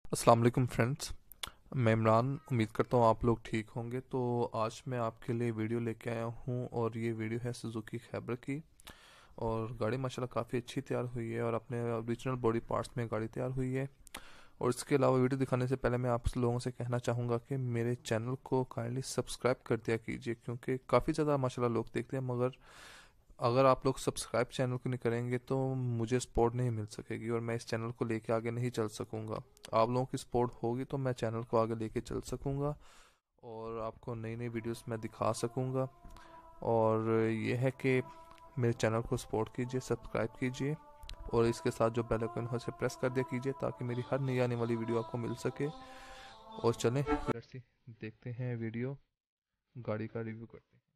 अस्सलाम वालेकुम फ्रेंड्स। मैं इमरान, उम्मीद करता हूँ आप लोग ठीक होंगे। तो आज मैं आपके लिए वीडियो लेके आया हूँ और ये वीडियो है सुजुकी खैबर की। और गाड़ी माशाल्लाह काफ़ी अच्छी तैयार हुई है और अपने ओरिजिनल बॉडी पार्ट्स में गाड़ी तैयार हुई है। और इसके अलावा वीडियो दिखाने से पहले मैं आप लोगों से कहना चाहूँगा कि मेरे चैनल को काइंडली सब्सक्राइब कर दिया कीजिए, क्योंकि काफ़ी ज़्यादा माशाल्लाह लोग देखते हैं, मगर अगर आप लोग सब्सक्राइब चैनल को नहीं करेंगे तो मुझे सपोर्ट नहीं मिल सकेगी और मैं इस चैनल को लेके आगे नहीं चल सकूंगा। आप लोगों की सपोर्ट होगी तो मैं चैनल को आगे लेके चल सकूंगा और आपको नई नई वीडियोस मैं दिखा सकूंगा। और ये है कि मेरे चैनल को सपोर्ट कीजिए, सब्सक्राइब कीजिए और इसके साथ जो बेल आइकन है उसे प्रेस कर दिया कीजिए ताकि मेरी हर नई आने वाली वीडियो आपको मिल सके। और चलें देखते हैं वीडियो, गाड़ी का रिव्यू करते हैं।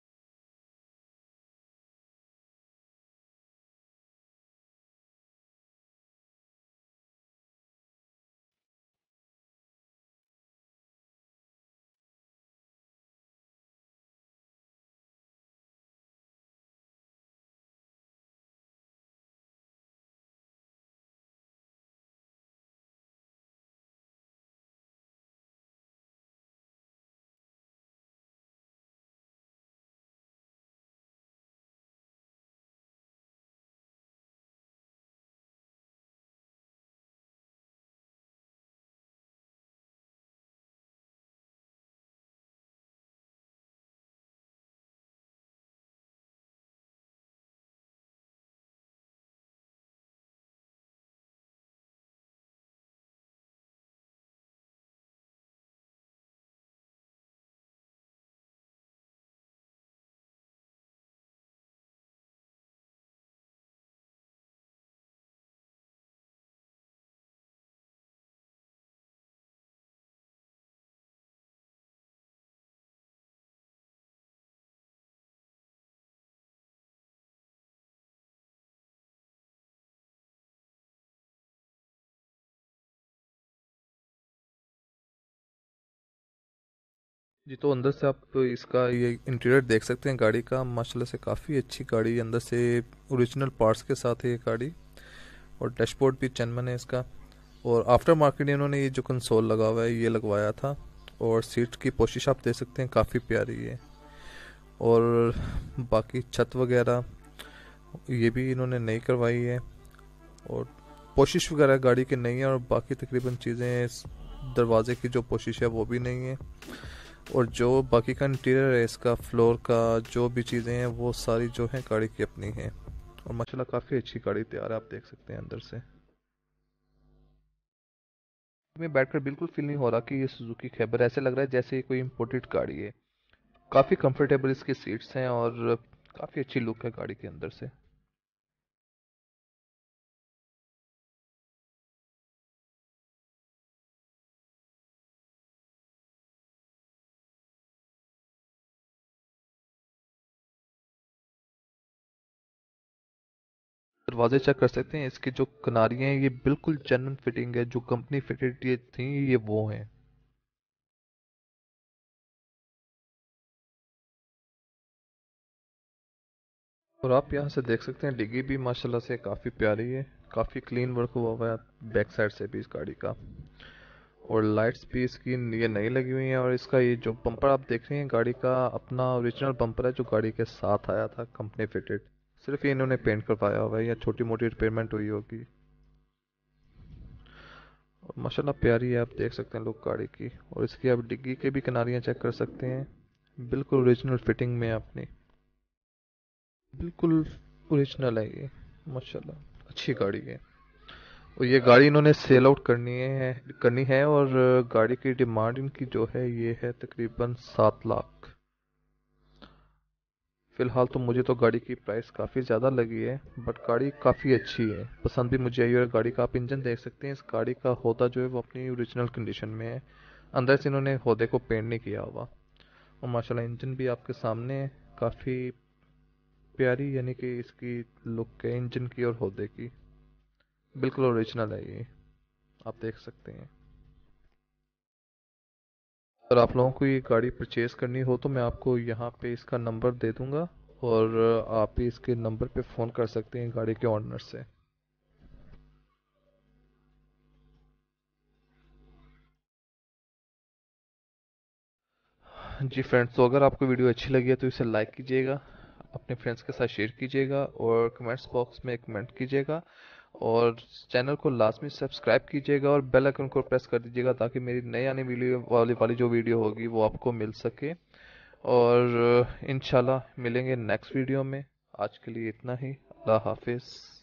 जी, तो अंदर से आप इसका ये इंटीरियर देख सकते हैं गाड़ी का। माशाल्लाह से काफ़ी अच्छी गाड़ी अंदर से, ओरिजिनल पार्ट्स के साथ है ये गाड़ी। और डैशबोर्ड भी चैनमन है इसका। और आफ्टर मार्केट इन्होंने ये जो कंसोल लगा हुआ है ये लगवाया था। और सीट की पोशिश आप देख सकते हैं, काफ़ी प्यारी है। और बाकी छत वगैरह ये भी इन्होंने नई करवाई है। और पोशिश वगैरह गाड़ी की नई है और बाकी तकरीबन चीज़ें, दरवाजे की जो पोशिश है वो भी नहीं है। और जो बाकी का इंटीरियर है इसका, फ्लोर का जो भी चीज़ें हैं वो सारी जो है गाड़ी की अपनी है। और माशाल्लाह काफ़ी अच्छी गाड़ी तैयार है, आप देख सकते हैं अंदर से। में बैठकर बिल्कुल फील नहीं हो रहा कि ये सुजुकी खैबर, ऐसे लग रहा है जैसे ये कोई इम्पोर्टेड गाड़ी है। काफ़ी कंफर्टेबल इसकी सीट्स हैं और काफ़ी अच्छी लुक है गाड़ी के अंदर से। दरवाजे चेक कर सकते हैं, इसकी जो किनारियाँ हैं ये बिल्कुल जेन्युइन फिटिंग है, जो कंपनी फिटेड ये थी ये वो हैं। और आप यहाँ से देख सकते हैं डिग्गी भी माशाल्लाह से काफ़ी प्यारी है। काफ़ी क्लीन वर्क हुआ हुआ है बैक साइड से भी इस गाड़ी का। और लाइट्स भी इसकी ये नई लगी हुई हैं। और इसका ये जो बम्पर आप देख रहे हैं, गाड़ी का अपना ओरिजिनल बम्पर है जो गाड़ी के साथ आया था कंपनी फिटेड। सिर्फ ये इन्होंने पेंट करवाया हुआ है या छोटी मोटी रिपेयरमेंट हुई होगी। और माशाल्लाह प्यारी है, आप देख सकते हैं लुक गाड़ी की। और इसकी आप डिग्गी के भी किनारियाँ चेक कर सकते हैं, बिल्कुल ओरिजिनल फिटिंग में है अपनी। बिल्कुल ओरिजिनल है ये, माशाल्लाह अच्छी गाड़ी है। और ये गाड़ी इन्होंने सेल आउट करनी है और गाड़ी की डिमांड इनकी जो है ये है तकरीबन 7 लाख। फिलहाल तो मुझे तो गाड़ी की प्राइस काफ़ी ज़्यादा लगी है, बट गाड़ी काफ़ी अच्छी है, पसंद भी मुझे आई। और गाड़ी का आप इंजन देख सकते हैं, इस गाड़ी का होदा जो है वो अपनी ओरिजिनल कंडीशन में है। अंदर से इन्होंने होदे को पेंट नहीं किया हुआ। और माशाल्लाह इंजन भी आपके सामने है, काफ़ी प्यारी यानी कि इसकी लुक है इंजन की और होदे की। बिल्कुल ओरिजिनल है ये, आप देख सकते हैं। अगर आप लोगों को ये गाड़ी परचेज़ करनी हो तो मैं आपको यहाँ पे इसका नंबर दे दूँगा और आप भी इसके नंबर पे फ़ोन कर सकते हैं गाड़ी के ओनर से। जी फ्रेंड्स, तो अगर आपको वीडियो अच्छी लगी है तो इसे लाइक कीजिएगा, अपने फ्रेंड्स के साथ शेयर कीजिएगा और कमेंट्स बॉक्स में कमेंट कीजिएगा और चैनल को लाजमी सब्सक्राइब कीजिएगा और बेल आइकन को प्रेस कर दीजिएगा ताकि मेरी नई आने वीडियो वाली जो वीडियो होगी वो आपको मिल सके। और इंशाल्लाह मिलेंगे नेक्स्ट वीडियो में। आज के लिए इतना ही। अल्लाह हाफिज़।